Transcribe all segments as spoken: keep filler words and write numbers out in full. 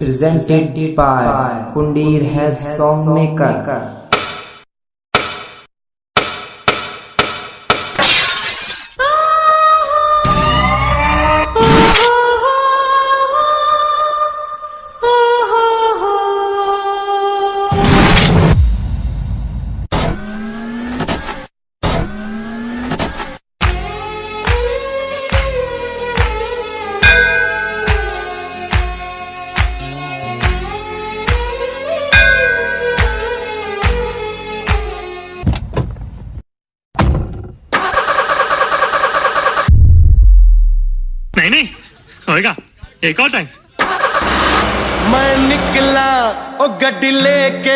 presented by Pundir Health Songmaker. नहीं नहीं होएगा एक और टाइम। मैं निकला ओ गड्डी लेके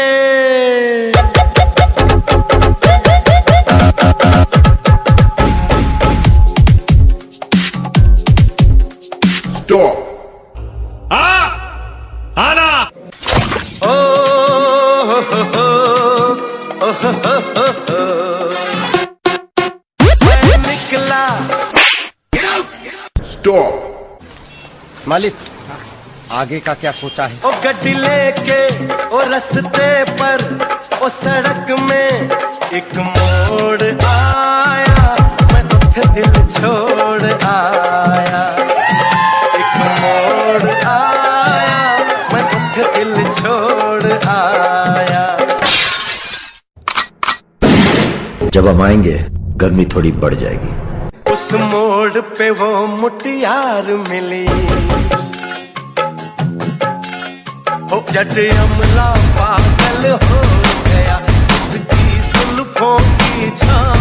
स्टॉप आ आना ओ हो हो हो ओ हो हो हो हो। मैं निकला स्टॉप मालिक आगे का क्या सोचा है? ओ गड्डी लेके ओ रस्ते पर ओ सड़क में एक मोड़ आया, मैं उठ दिल छोड़ आया। एक मोड़ आया, मैं उठ दिल छोड़ आया। जब हम आएंगे गर्मी थोड़ी बढ़ जाएगी। उस मोड़ पे वो मुटियार मिली, हो जट अमला पागल हो गया उसकी जुल्फों की छां